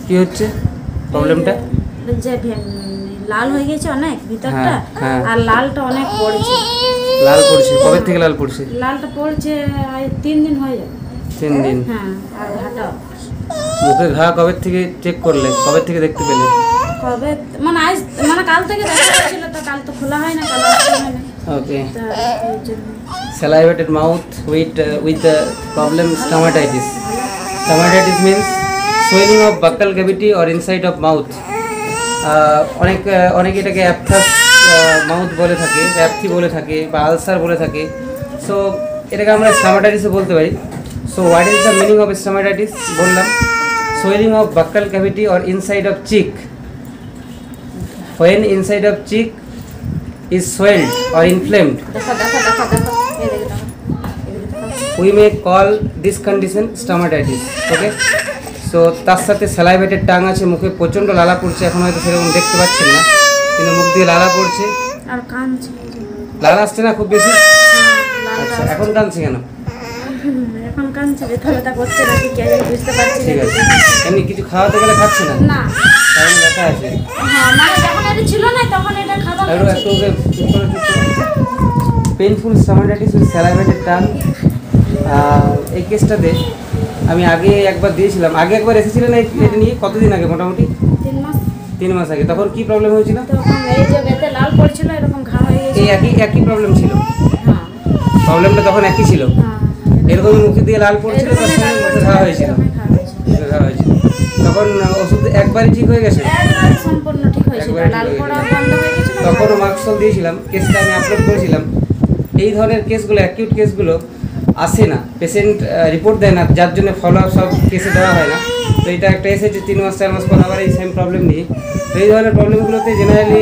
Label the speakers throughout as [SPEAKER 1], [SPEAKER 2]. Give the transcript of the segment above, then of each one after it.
[SPEAKER 1] কি হচ্ছে প্রবলেমটা?
[SPEAKER 2] যে লাল হয়ে গেছে অনেক ভিতরটা, আর লালটা অনেক পড়ছে।
[SPEAKER 1] লাল পড়ছে কবে থেকে লাল পড়ছে?
[SPEAKER 2] লালটা পড়ছে 3 দিন হয়ে যাবে।
[SPEAKER 1] 3 দিন?
[SPEAKER 2] হ্যাঁ। আর ঘাটা
[SPEAKER 1] মুখে ঘা কবে থেকে চেক করলে, কবে থেকে দেখতে পেলে?
[SPEAKER 2] কবে মানে আজ মানে কাল থেকে দেখা যাচ্ছিল, তো কাল তো খোলা হয় না, কাল হয় না।
[SPEAKER 1] ওকে। Salivated mouth with the problem stomatitis. Stomatitis means swelling of buccal cavity or inside of mouth. অনেকে এটাকে অ্যাপথাস মাউথ বলে থাকে, অ্যাপথি বলে থাকে, বা আলসার বলে থাকে। সো এটাকে আমরা স্টামাটাইটিসও বলতে পারি। So what is the meaning of stomatitis? বললাম swelling of buccal cavity or inside of cheek. When inside of cheek is swelled or inflamed, we may call this condition stomatitis. Okay, so তার সাথে স্যালাইভেটেড tongue আছে, মুখে প্রচন্ড লালা পড়ছে, এখন হয়তো সেরকম দেখতে পাচ্ছেন না, কিন্তু মুখ দিয়ে লালা পড়ছে
[SPEAKER 2] আর কাঁদছে।
[SPEAKER 1] লালা আসছে না খুব বেশি? আচ্ছা, এখন কাঁদছে কেন?
[SPEAKER 2] এখন কাঁদছে, ব্যথা করছে নাকি কি আমি বুঝতে পারছি না।
[SPEAKER 1] ঠিক আছে, এমনি কিছু খাওয়াতে গেলে খাচ্ছে না?
[SPEAKER 2] না,
[SPEAKER 1] কারণ ব্যথা আছে।
[SPEAKER 2] হ্যাঁ, মানে যখন এটা ছিল না তখন এটা খাওয়া
[SPEAKER 1] একটু painful stomatitis with salivated tongue. এই কেসটাতে আমি আগে একবার দিয়েছিলাম, আগে একবার এসেছিলেন এটা নিয়ে, কতদিন আগে? মোটামুটি 3 মাস আগে। তখন কি প্রবলেম হয়েছিল?
[SPEAKER 2] তখন এই যে ব্যথা লাল পড়ছিল, এরকম ঘা হয়ে গেছে।
[SPEAKER 1] এই একই প্রবলেম ছিল?
[SPEAKER 2] হ্যাঁ,
[SPEAKER 1] প্রবলেমটা তখন একই ছিল?
[SPEAKER 2] হ্যাঁ,
[SPEAKER 1] এরকম মুখে দিয়ে লাল পড়ছিল, তার সঙ্গে মুখে ঘা হয়েছিল। তখন ওষুধ একবারই ঠিক হয়ে গেছে?
[SPEAKER 2] একবার সম্পূর্ণ ঠিক হয়েছিল, লাল পড়া বন্ধ হয়ে গেছিল।
[SPEAKER 1] তখন মাস্কল দিয়েছিলাম, কেসটা আমি আপলোড করেছিলাম। এই ধরনের কেসগুলো, অ্যাকিউট কেসগুলো আসে না, পেশেন্ট রিপোর্ট দেয় না, যার জন্য ফলো আপ সব কেসে দেওয়া হয় না। তো এটা একটা এসেছে 3 মাস 4 মাস পর আবার এই সেম প্রবলেম নিয়ে। তো এই ধরনের প্রবলেমগুলোতে জেনারেলি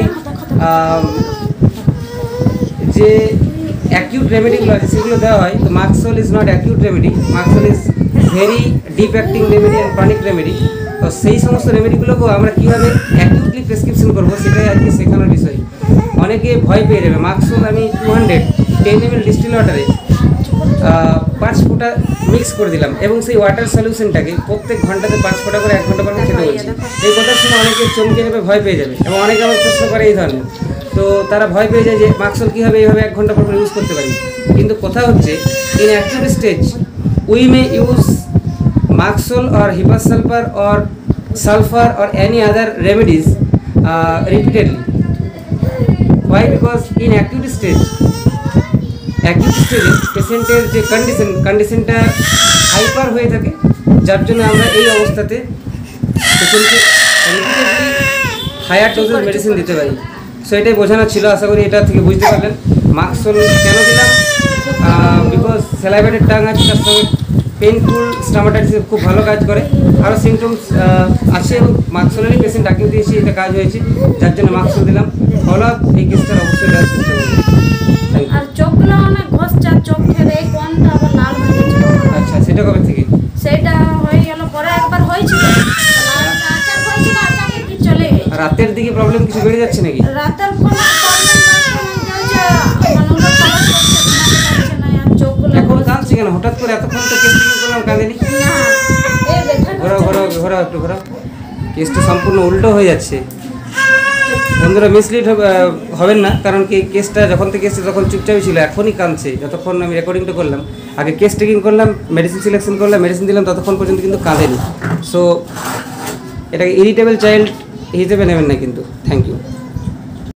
[SPEAKER 1] যে অ্যাকিউট রেমেডিগুলো আছে সেগুলো দেওয়া হয়। তো মাস্কল ইজ নট অ্যাকিউট রেমেডি, মাস্কল is very deep acting remedy and chronic remedy. তো সেই সমস্ত রেমেডিগুলোকেও আমরা কীভাবে অ্যাকিউটলি প্রেসক্রিপশন করবো সেটাই আর কি শেখানোর বিষয়। অনেকে ভয় পেয়ে যাবে। মাস্কল আমি 210 ml ডিস্টিল ওয়াটারে 5 ফোঁটা মিক্স করে দিলাম, এবং সেই ওয়াটার সলিউশনটাকে প্রত্যেক ঘন্টাতে 5 ফোঁটা করে 1 ঘন্টা পর খেতে বলছি। এই কথার সময় অনেকে চমকে যাবে, ভয় পেয়ে যাবে, এবং অনেকে আমার প্রশ্ন করে এই ধরনের। তো তারা ভয় পেয়ে যায় যে মাস্কল কীভাবে এইভাবে 1 ঘন্টা পর ইউজ করতে পারি। কিন্তু কথা হচ্ছে, in acute stage we may use মাস্কল or hippus-sulfur or sulfur or any other remedies repeatedly. Why? Because in acute stage পেশেন্টের যে কন্ডিশনটা হাইপার হয়ে থাকে, যার জন্য আমরা এই অবস্থাতে পেশেন্টকে রিপিটেডলি হায়ার ডোজের মেডিসিন দিতে পারি। সো এটাই বোঝানো ছিল, আশা করি এটা থেকে বুঝতে পারলেন। মাস্কল কেন দিলাম? বিকজ স্যালাইভেটেড টাং আছে, তার সঙ্গে পেইনফুল স্টামাটাইটিস খুব ভালো কাজ করে, আরও সিমটমস আছে, এবং মাস্কলেরই পেশেন্ট ডাকিয়ে দিয়েছি, এটা কাজ হয়েছে, যার জন্য মাস্কল দিলাম। ফলো আপ এই কেসটার অবশ্যই দেওয়ার চেষ্টা করবো।
[SPEAKER 2] আর চোখগুলো অনেক ঘষছে, চোখ খেলে এই কোনটা আবার লাল হয়ে গেছে।
[SPEAKER 1] আচ্ছা, সেটা কবে থেকে?
[SPEAKER 2] সেটা হয়ে গেল, পরে একবার হয়েছিল, লালটা আচার হয়েছিল, আচার কি চলে গেছে।
[SPEAKER 1] রাতের দিকে প্রবলেম কিছু বেড়ে যাচ্ছে নাকি?
[SPEAKER 2] রাতের কোনো প্রবলেম
[SPEAKER 1] এখন কাঁদছে কেন হঠাৎ করে? এতক্ষণ তো কেস টিকিং করলাম, কাঁদেনি। ঘোরাও একটু ঘোরাও। কেসটা সম্পূর্ণ উল্টো হয়ে যাচ্ছে। বন্ধুরা মিসলিড হবেন না, কারণ কি কেসটা যখন থেকে এসেছে তখন চুপচাপই ছিল, এখনই কাঁদছে। যতক্ষণ আমি রেকর্ডিংটা করলাম, আগে কেস টেকিং করলাম, মেডিসিন সিলেকশন করলাম, মেডিসিন দিলাম, ততক্ষণ পর্যন্ত কিন্তু কাঁদেনি। সো এটাকে ইরিটেবল চাইল্ড হিসেবে নেবেন না কিন্তু। Thank you.